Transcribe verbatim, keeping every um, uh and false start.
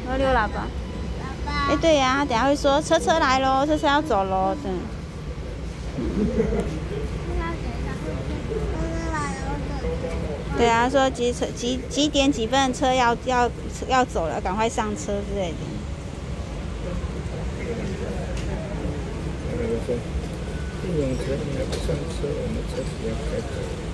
我要溜喇叭。 爸爸。 哎，对呀、啊，他等下会说车车来喽，车车要走喽，对。对啊，说几车几几点几分的车要要要走了，赶快上车之类的。 那个说，这种车你还不上车，我们车子要开走。